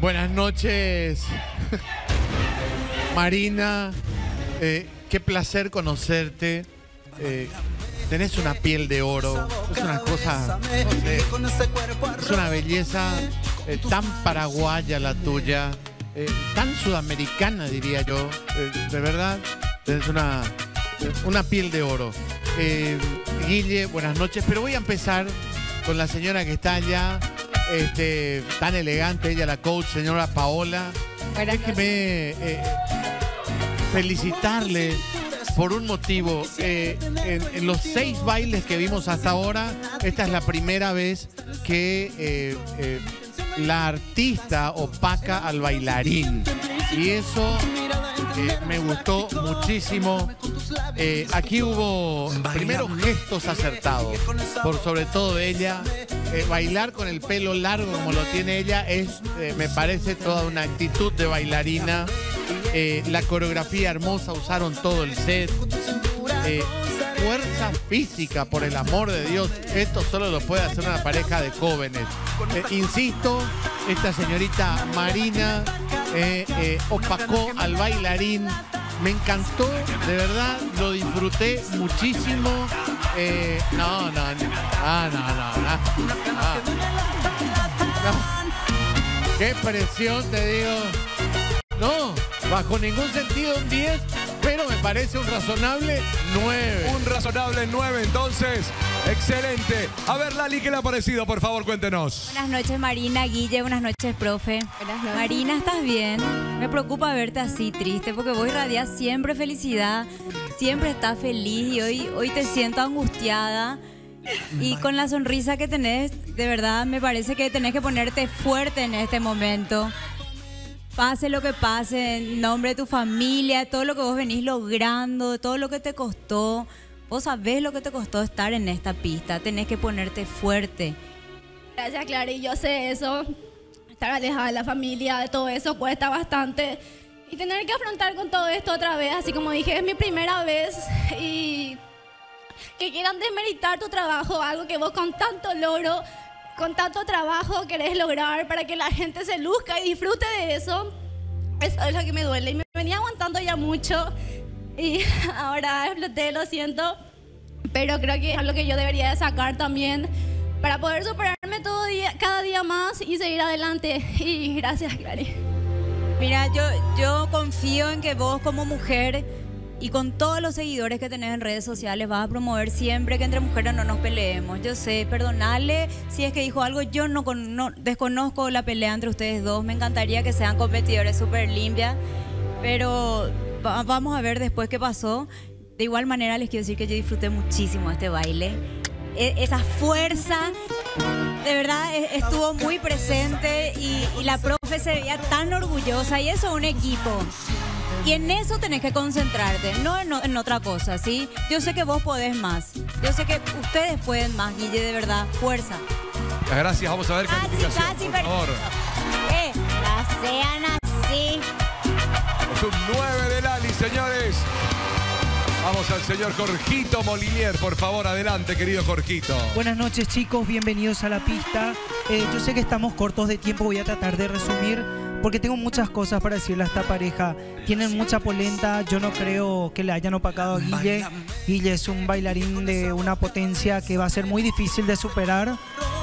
Buenas noches, Marina. Qué placer conocerte. Tenés una piel de oro. Es una cosa, no sé, es una belleza tan paraguaya la tuya, tan sudamericana diría yo. De verdad, tenés una piel de oro. Guille, buenas noches. Pero voy a empezar con la señora que está allá. Tan elegante, ella la coach, señora Paola. Déjeme felicitarle por un motivo. En los 6 bailes que vimos hasta ahora, esta es la primera vez que la artista opaca al bailarín. Y eso me gustó muchísimo. Aquí hubo primero gestos acertados, por sobre todo de ella. Bailar con el pelo largo como lo tiene ella es, me parece, toda una actitud de bailarina. La coreografía hermosa, usaron todo el set. Fuerza física, por el amor de Dios. Esto solo lo puede hacer una pareja de jóvenes. Insisto, esta señorita Marina opacó al bailarín. Me encantó, de verdad, lo disfruté muchísimo. No. Qué presión, te digo. No, bajo ningún sentido un 10, pero me parece un razonable 9. Un razonable 9, entonces. Excelente. A ver, Lali, ¿qué le ha parecido? Por favor, cuéntenos. Buenas noches, Marina, Guille. Buenas noches, profe. Buenas noches. Marina, ¿estás bien? Me preocupa verte así triste porque vos irradias siempre felicidad, siempre estás feliz y hoy te siento angustiada. Y con la sonrisa que tenés, de verdad, me parece que tenés que ponerte fuerte en este momento. Pase lo que pase, en nombre de tu familia, todo lo que vos venís logrando, todo lo que te costó. Vos sabés lo que te costó estar en esta pista. Tenés que ponerte fuerte. Gracias, Clara, y yo sé eso. Estar alejada de la familia, de todo eso, cuesta bastante. Y tener que afrontar con todo esto otra vez, así como dije, es mi primera vez. Y que quieran desmeritar tu trabajo, algo que vos con tanto logro, con tanto trabajo querés lograr para que la gente se luzca y disfrute de eso. Eso es lo que me duele. Y me venía aguantando ya mucho. Y ahora exploté, lo siento. Pero creo que es algo que yo debería de sacar también para poder superarme cada día más y seguir adelante. Y gracias, Clary. Mira, yo confío en que vos como mujer y con todos los seguidores que tenés en redes sociales vas a promover siempre que entre mujeres no nos peleemos. Yo sé, perdonarle si es que dijo algo. Yo no desconozco la pelea entre ustedes dos. Me encantaría que sean competidores súper limpias. Pero vamos a ver después qué pasó. De igual manera les quiero decir que yo disfruté muchísimo de este baile. Esa fuerza, de verdad, estuvo muy presente y la profe se veía tan orgullosa. Y eso es un equipo. Y en eso tenés que concentrarte, no en otra cosa, ¿sí? Yo sé que vos podés más. Yo sé que ustedes pueden más, Guille, de verdad. Fuerza. Muchas gracias. Vamos a ver calificación, por favor. La sean así. Es un 9 de Lali, señores. Vamos al señor Jorgito Molinier, por favor, adelante, querido Jorgito. Buenas noches, chicos, bienvenidos a la pista. Yo sé que estamos cortos de tiempo, voy a tratar de resumir, porque tengo muchas cosas para decirle a esta pareja. Tienen mucha polenta, yo no creo que le hayan opacado a Guille. Guille es un bailarín de una potencia que va a ser muy difícil de superar.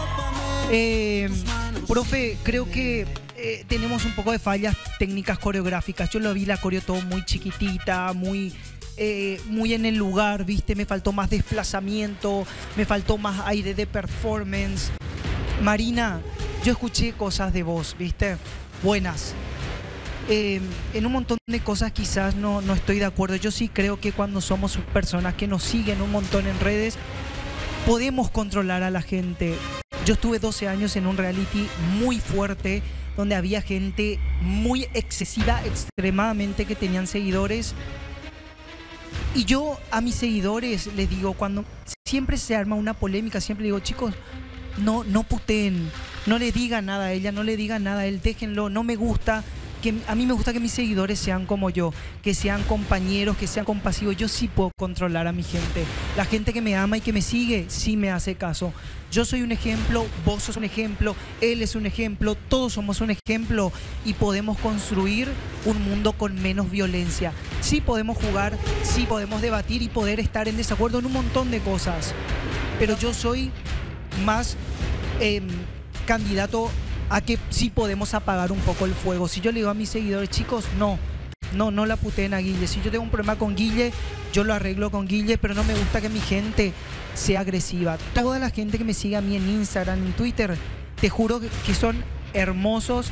Profe, creo que tenemos un poco de fallas técnicas coreográficas. Yo lo vi la coreo todo muy chiquitita, muy en el lugar, ¿viste? Me faltó más desplazamiento, me faltó más aire de performance. Marina, yo escuché cosas de vos, ¿viste? Buenas. En un montón de cosas quizás no estoy de acuerdo. Yo sí creo que cuando somos personas que nos siguen un montón en redes, podemos controlar a la gente. Yo estuve 12 años en un reality muy fuerte, donde había gente muy excesiva, extremadamente, que tenían seguidores. Y yo a mis seguidores les digo, cuando siempre se arma una polémica, siempre digo, chicos, no puteen, no le digan nada a ella, no le digan nada a él, déjenlo, no me gusta. que a mí me gusta que mis seguidores sean como yo, que sean compañeros, que sean compasivos. Yo sí puedo controlar a mi gente. La gente que me ama y que me sigue, sí me hace caso. Yo soy un ejemplo, vos sos un ejemplo, él es un ejemplo, todos somos un ejemplo y podemos construir un mundo con menos violencia. Sí podemos jugar, sí podemos debatir y poder estar en desacuerdo en un montón de cosas. Pero yo soy más candidato a que sí podemos apagar un poco el fuego. Si yo le digo a mis seguidores, chicos, no la puteen a Guille. Si yo tengo un problema con Guille, yo lo arreglo con Guille, pero no me gusta que mi gente sea agresiva. Toda la gente que me sigue a mí en Instagram, en Twitter, te juro que son hermosos.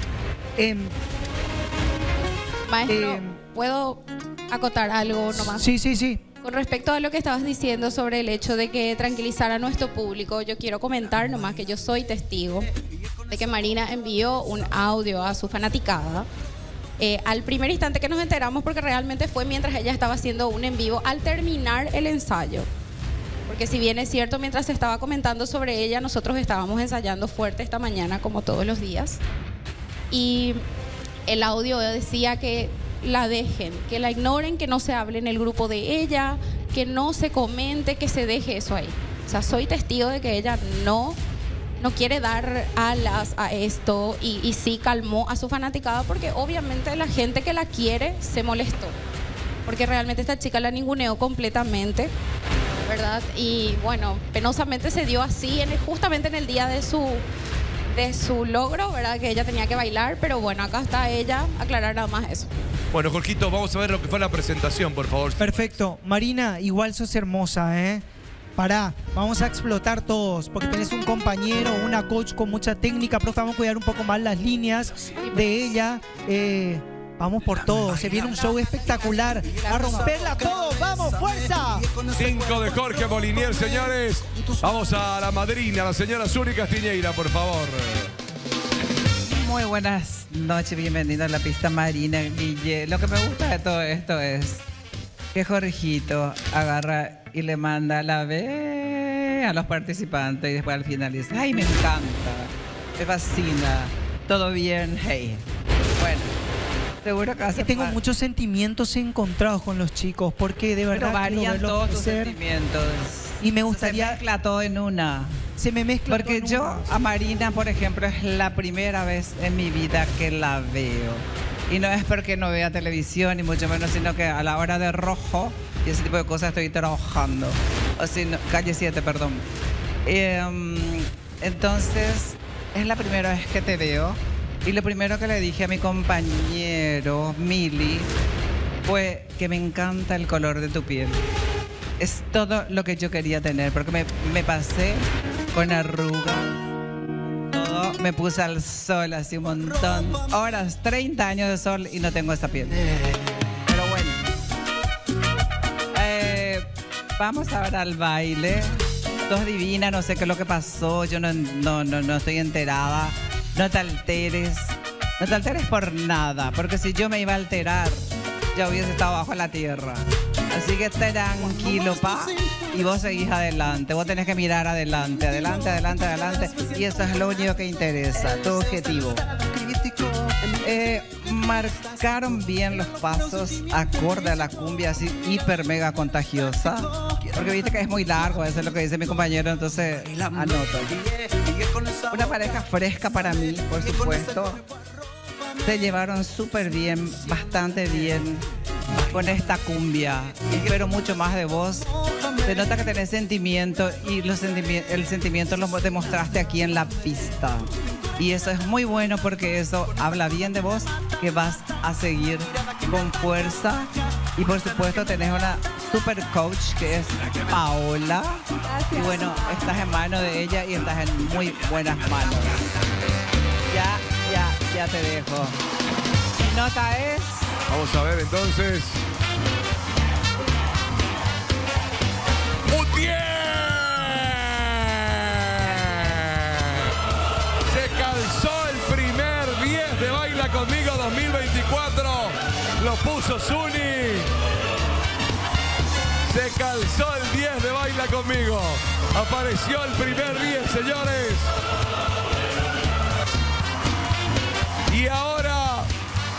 Maestro, ¿puedo acotar algo nomás? Sí. Con respecto a lo que estabas diciendo sobre el hecho de que tranquilizar a nuestro público, yo quiero comentar nomás que yo soy testigo de que Marina envió un audio a su fanaticada al primer instante que nos enteramos, porque realmente fue mientras ella estaba haciendo un en vivo al terminar el ensayo. Porque si bien es cierto, mientras se estaba comentando sobre ella, nosotros estábamos ensayando fuerte esta mañana, como todos los días. Y el audio decía que la dejen, que la ignoren, que no se hable en el grupo de ella, que no se comente, que se deje eso ahí. O sea, soy testigo de que ella no quiere dar alas a esto y sí calmó a su fanaticada, porque obviamente la gente que la quiere se molestó. Porque realmente esta chica la ninguneó completamente, ¿verdad? Y bueno, penosamente se dio así justamente en el día de su logro, ¿verdad? Que ella tenía que bailar, pero bueno, acá está ella, aclarar nada más eso. Bueno, Jorgito, vamos a ver lo que fue la presentación, por favor. Perfecto. Marina, igual sos hermosa, ¿eh? Pará, vamos a explotar todos, porque tenés un compañero, una coach con mucha técnica, profe, vamos a cuidar un poco más las líneas de ella. Vamos por todo, se viene un show espectacular. A romperla todo, vamos, fuerza. 5 de Jorge Molinier, señores. Vamos a la madrina, la señora Suri Castiñeira, por favor. Muy buenas noches, bienvenido a la pista Marina, Guille. Lo que me gusta de todo esto es que Jorgito agarra y le manda la B a los participantes y después al final dice, ay, me encanta, me fascina, todo bien, hey. Bueno, seguro que hace tengo muchos sentimientos encontrados con los chicos, porque de verdad pero varían todos tus sentimientos. Y me gustaría... Se mezcla todo en una. Se me mezcla porque todo en yo una. A Marina, por ejemplo, es la primera vez en mi vida que la veo. Y no es porque no vea televisión, ni mucho menos, sino que a la hora de rojo y ese tipo de cosas estoy trabajando. O si no, calle 7, perdón. Entonces, es la primera vez que te veo. Y lo primero que le dije a mi compañero, Mili, fue que me encanta el color de tu piel. Es todo lo que yo quería tener, porque me pasé con arrugas. Me puse al sol así un montón. Horas, 30 años de sol y no tengo esa piel. Pero bueno. Vamos ahora al baile. Sos divina, no sé qué es lo que pasó. Yo no estoy enterada. No te alteres. No te alteres por nada. Porque si yo me iba a alterar, ya hubiese estado bajo la tierra. Así que tranquilo, pa. Y vos seguís adelante. Vos tenés que mirar adelante, adelante, adelante, adelante. Y eso es lo único que interesa, tu objetivo. Marcaron bien los pasos acorde a la cumbia, así hiper mega contagiosa. Porque viste que es muy largo, eso es lo que dice mi compañero, entonces anoto. Una pareja fresca para mí, por supuesto. Se llevaron súper bien, bastante bien con esta cumbia. Espero mucho más de vos. Se nota que tenés sentimiento y el sentimiento lo demostraste aquí en la pista. Y eso es muy bueno porque eso habla bien de vos, que vas a seguir con fuerza. Y por supuesto tenés una super coach que es Paola. Y bueno, estás en manos de ella y estás en muy buenas manos. Ya te dejo. Mi nota es... Vamos a ver entonces. ¡Utier! Se calzó el primer 10 de Baila Conmigo 2024. Lo puso Zuni. Se calzó el 10 de Baila Conmigo. Apareció el primer 10, señores. Y ahora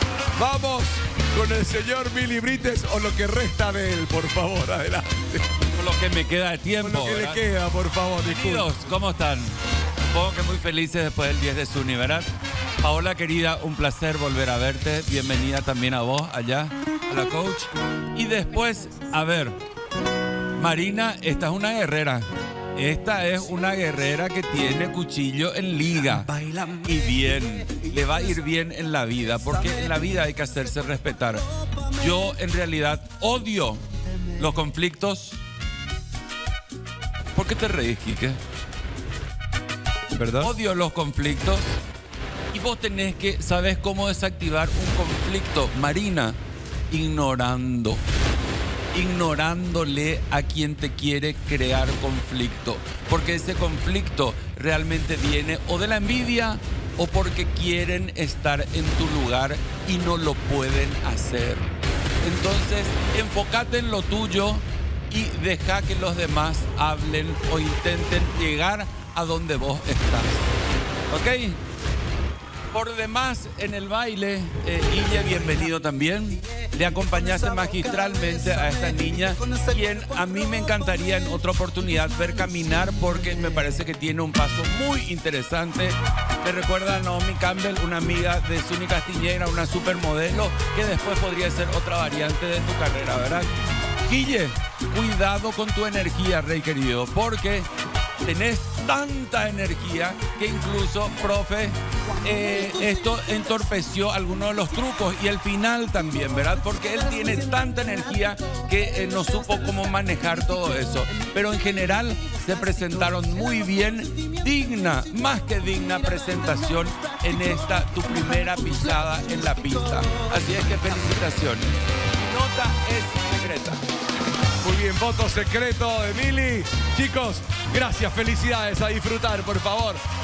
Vamos con el señor Mili Brites o lo que resta de él, por favor, adelante. Con lo que me queda de tiempo. Con lo que ¿verdad? le queda, por favor, Bienvenidos, disculpe. ¿cómo están? Supongo que muy felices después del 10 de Suni, ¿verdad? Paola, querida, un placer volver a verte. Bienvenida también a vos allá, a la coach. Y después, a ver, Marina, esta es una guerrera. Esta es una guerrera que tiene cuchillo en liga. Y bien, le va a ir bien en la vida, porque en la vida hay que hacerse respetar. Yo, en realidad, odio los conflictos. ¿Por qué te reís, Quique? ¿Verdad? Odio los conflictos. Y vos tenés que, ¿sabés cómo desactivar un conflicto? Marina, ignorándole a quien te quiere crear conflicto. Porque ese conflicto realmente viene o de la envidia o porque quieren estar en tu lugar y no lo pueden hacer. Entonces, enfócate en lo tuyo y deja que los demás hablen o intenten llegar a donde vos estás. ¿Ok? Por demás, en el baile, Guille, bienvenido también. Le acompañaste magistralmente a esta niña, quien a mí me encantaría en otra oportunidad ver caminar porque me parece que tiene un paso muy interesante. Me recuerda a Naomi Campbell, una amiga de Suni Castiñera, una supermodelo, que después podría ser otra variante de tu carrera, ¿verdad? Guille, cuidado con tu energía, rey querido, porque tenés tanta energía que incluso, profe, esto entorpeció algunos de los trucos y el final también, ¿verdad? Porque él tiene tanta energía que no supo cómo manejar todo eso. Pero en general se presentaron muy bien, digna, más que digna presentación en esta, tu primera pisada en la pista. Así es que felicitaciones. Mi nota es secreta. Muy bien, voto secreto de Mili. Chicos, gracias, felicidades, a disfrutar, por favor.